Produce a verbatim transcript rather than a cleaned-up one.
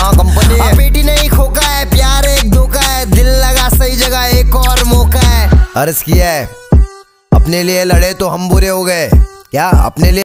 हाँ कंपनी है। बेटी नहीं खोका है, प्यार एक धोखा है, दिल लगा सही जगह एक और मौका है। अर्ज किया है अपने लिए लड़े तो हम बुरे हो गए, क्या अपने लिए